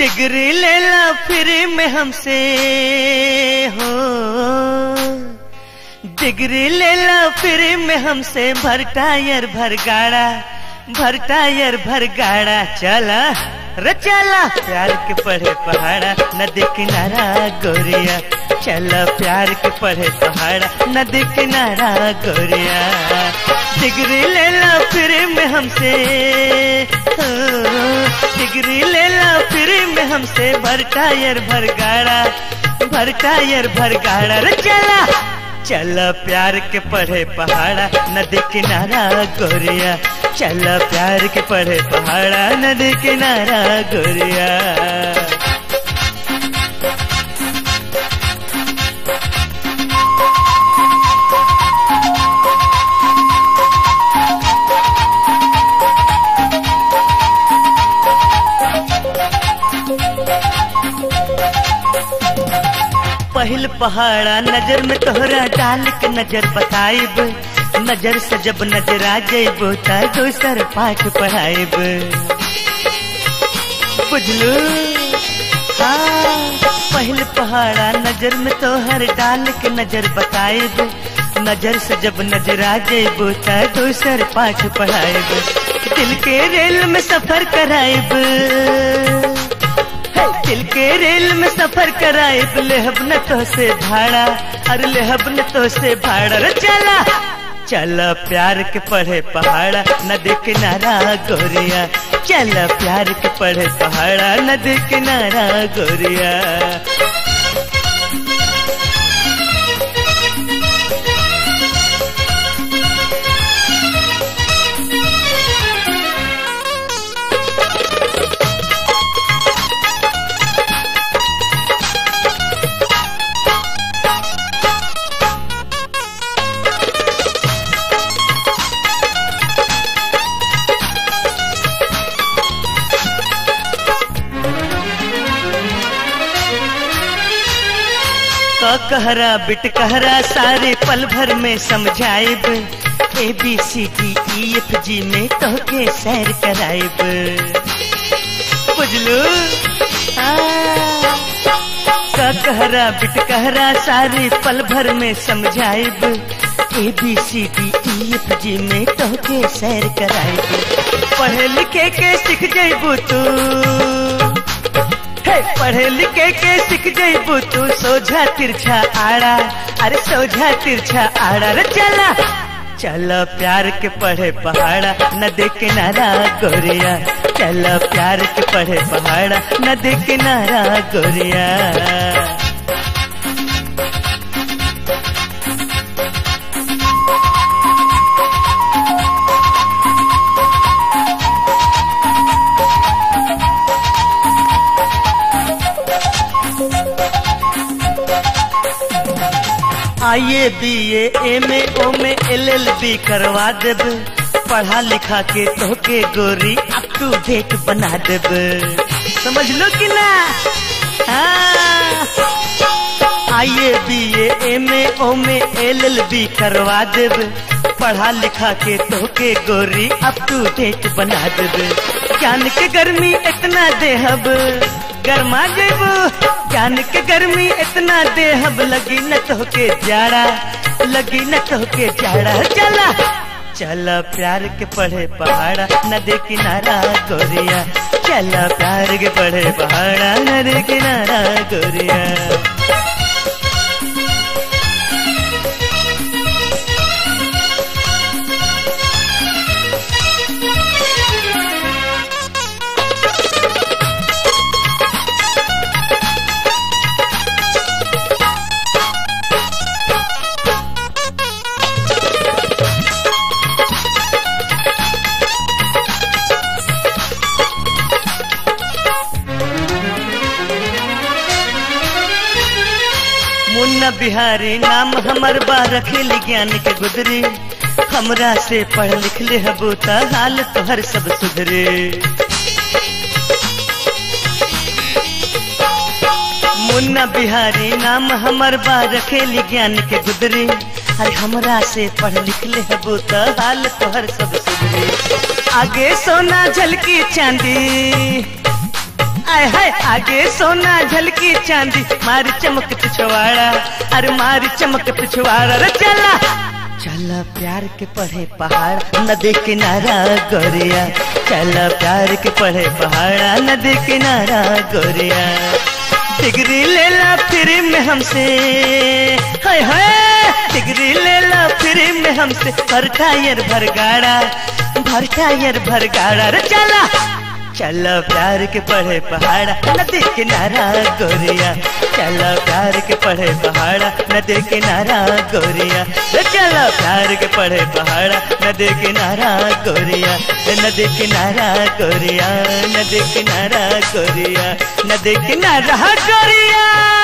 Degree ले ला free में हमसे हो, डिग्री ले ला फ्री में हमसे, भर टायर भर गाड़ा, भर टायर भर गाड़ा। चला रे चला प्यार के पढ़े पहाड़ा, नदी किनारा गोरिया। चला प्यार के पढ़े पहाड़ा, नदी किनारा गोरिया। डिग्री ले ला फ्री में हमसे, डिग्री ले ला फ्री में हमसे, भर टायर भर गाड़ा, भर टायर भर गाड़ा। रे चला चला प्यार के पढ़े पहाड़ा, नदी किनारा गोरिया। चला प्यार के पढ़े पहाड़ा, नदी किनारा गोरिया। पहिल पहाड़ा नजर में तोहरा डाल के नजर बताइब, नजर से जब नजर आ जाइबो ता दूसर पाठ पढ़ाइब। बुझलू? हाँ, पहिल पहाड़ा नजर में तोहर डाल के नजर बताइब, नजर से जब नजर आ जाइबो ता दूसर पाठ पढ़ाइब। दिल के रेल में सफर कराइब, दिल के रेल में सफर कराइब, लेहब न तो से भाड़ा, अरे लेहब न तो से भाड़ा। रे चला चला प्यार के पढ़े पहाड़ा, नदी किनारा गोरिया। चला प्यार के पढ़े पहाड़ा, नदी किनारा गोरिया। कहरा बिट कहरा सारे पल भर में समझाइब, ABCDEFG में तोहके सैर कराइब। बुझलू? कहरा बिट कहरा सारे पल भर में समझाइब, ABCDEFG में तोहके सैर कराइब। पढ़े लिखे के सीख जाइबू तू, पढ़े लिखे के सीख जाइबू तू, सोझा तिरछा आड़ा, अरे सोझा तिरछा आड़ा। रे चला चला प्यार के पढ़े पहाड़ा, नदी किनारा गोरिया। चला प्यार के पढ़े पहाड़ा, नदी किनारा गोरिया। आइए BA MA OMA LLB करवा देब, पढ़ा लिखा के तोहके गोरी अप टू डेट बना देब। समझ लो कि ना? आइए BA MA OMA LLB करवा देब, पढ़ा लिखा के तोहके गोरी अप टू डेट बना देब। ज्ञान के गर्मी इतना देहब, गरमा जेबू, ज्ञान के गर्मी इतना देहब, लगी न तोहके जाड़ा, लगी न तोहके जाड़ा। चला चला प्यार के पढ़े पहाड़ा, नदी किनारा गोरिया। चला प्यार के पढ़े पहाड़ा, नदी किनारा गोरिया। मुन्ना बिहारी नाम हमर बा, रखेली ज्ञान के गुदरी। हमरा से पढ़ लिख ले हबू ता हाल तोहर सब सुधरे। मुन्ना बिहारी नाम हमर बा, रखेली ज्ञान के गुदरी। अरे हमरा से पढ़ लिख ले हबू ता हाल तोहर सब सुधरे। आगे सोना झलकी चांदी, आय हाय आगे सोना झलकी चांदी मार चमक पिछवाड़ा, अरे मार चमक पिछवाड़ा रे चला चला प्यार के पढ़े पहाड़ नदी किनारा गोरिया, चला प्यार के पढ़े पहाड़ा नदी किनारा गोरिया। डिग्री ले ला फ्री में हमसे, हाय हाय डिग्री ले ला फ्री में हमसे, भर टायर भर गाड़ा, भर टायर भर गाड़ा रे चला चला प्यार के पढ़े पहाड़ा नदी किनारा गोरिया, चला प्यार के पढ़े पहाड़ा नदी किनारा गोरिया, चला प्यार के पढ़े पहाड़ा नदी किनारा गोरिया, नदी किनारा गोरिया, नदी किनारा गोरिया, नदी किनारा गोरिया।